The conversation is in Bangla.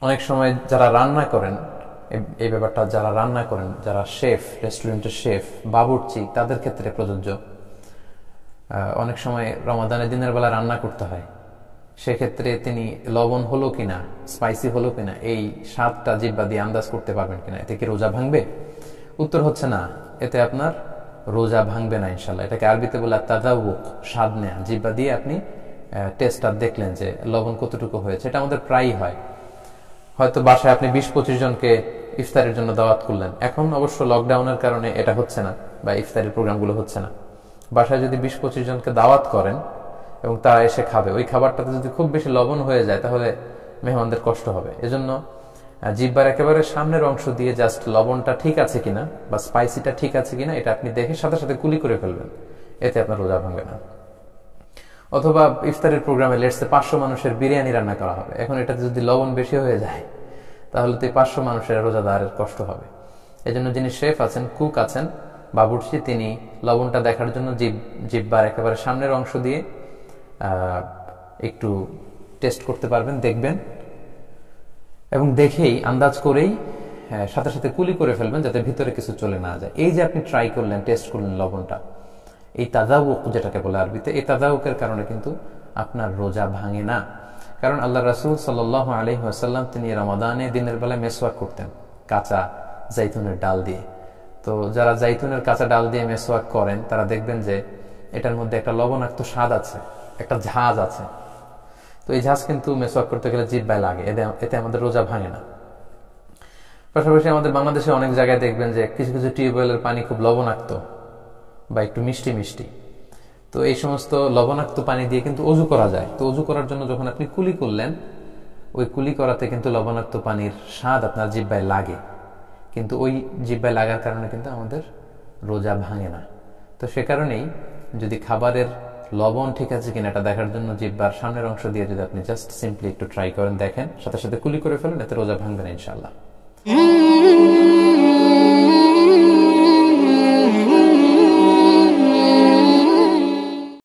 অনেক সময় যারা রান্না করেন, এই ব্যাপারটা যারা রান্না করেন, যারা শেফ, রেস্টুরেন্টের শেফ, বাবুর্চি, তাদের ক্ষেত্রে প্রযোজ্য। অনেক সময় রমাদানের দিনের বেলা রান্না করতে হয়, সেক্ষেত্রে তিনি লবণ হলো কিনা, স্পাইসি হলো কিনা, এই স্বাদটা জিহ্বা দিয়ে আন্দাজ করতে পারবেন কিনা, এতে কি রোজা ভাঙবে? উত্তর হচ্ছে না, এতে আপনার রোজা ভাঙবে না ইনশাল্লাহ। এটাকে আরবিতে বলে তাযাউক, স্বাদ নেয়া। জিহ্বা দিয়ে আপনি টেস্টটা দেখলেন যে লবণ কতটুকু হয়েছে। এটা আমাদের প্রায়ই হয়। হয়তো বাসায় আপনি 20-25 জনকে ইফতারের জন্য দাওয়াত করলেন। এখন অবশ্য লকডাউনের কারণে এটা হচ্ছে না, বা ইফতারের প্রোগ্রামগুলো হচ্ছে না। বাসায় যদি 20-25 জনকে দাওয়াত করেন এবং তারা এসে খাবে, ওই খাবারটাতে যদি খুব বেশি লবণ হয়ে যায় তাহলে মেহমানদের কষ্ট হবে। এজন্য জিহ্বার একেবারে সামনের অংশ দিয়ে জাস্ট লবণটা ঠিক আছে কিনা বা স্পাইসিটা ঠিক আছে কিনা এটা আপনি দেখে সাথে সাথে কুলি করে ফেলবেন, এতে আপনার রোজা ভাঙবে না। অথবা ইফতারের প্রোগ্রামে লেটসে 500 মানুষের বিরিয়ানি রান্না করা হবে, এখন এটাতে যদি লবণ বেশি হয়ে যায় তাহলে তো 500 মানুষের রোজাদারের কষ্ট হবে। এজন্য যিনি শেফ আছেন, কুক আছেন, বাবুর্চি, তিনি লবণটা দেখার জন্য জিহ্বার একেবারে সামনের অংশ দিয়ে একটু টেস্ট করতে পারবেন, দেখবেন, এবং দেখেই আন্দাজ করেই সাথে সাথে কুলি করে ফেলবেন যাতে ভিতরে কিছু চলে না যায়। এই যে আপনি ট্রাই করলেন, টেস্ট করলেন লবণটা, এই তাযাউক যেটাকে বলে আরবিতে, এই তাযাউকের কারণে কিন্তু আপনার রোজা ভাঙে না। কারণ আল্লাহ রাসূল সাল্লাল্লাহু আলাইহি ওয়াসাল্লাম তিনি রমাদানে দিনের বেলায় মেসওয়াক করতেন কাঁচা জাইতুনের ডাল দিয়ে। তো যারা জাইতুনের কাঁচা ডাল দিয়ে মেসওয়াক করেন তারা দেখবেন যে এটার মধ্যে একটা লবণাক্ত স্বাদ আছে, একটা ঝাঁজ আছে। তো এই ঝাঁজ কিন্তু মেসওয়াক করতে গেলে জিহ্বায় লাগে, এতে আমাদের রোজা ভাঙে না। পাশাপাশি আমাদের বাংলাদেশে অনেক জায়গায় দেখবেন যে কিছু কিছু টিউবওয়েলের পানি খুব লবণাক্ত বা একটু মিষ্টি মিষ্টি। তো এই সমস্ত লবণাক্ত পানি দিয়ে কিন্তু অজু করা যায়। তো অজু করার জন্য যখন আপনি কুলি করলেন, ওই কুলি করাতে কিন্তু লবণাক্ত পানির স্বাদ আপনার জিহ্বায় লাগে, কিন্তু ওই জিহ্বায় লাগার কারণে কিন্তু আমাদের রোজা ভাঙে না। তো সে কারণেই যদি খাবারের লবণ ঠিক আছে কিনা এটা দেখার জন্য জিহ্বার সামনের অংশ দিয়ে যদি আপনি জাস্ট সিম্পলি একটু ট্রাই করেন, দেখেন, সাথে সাথে কুলি করে ফেলেন, এতে রোজা ভাঙবে না ইনশাআল্লাহ।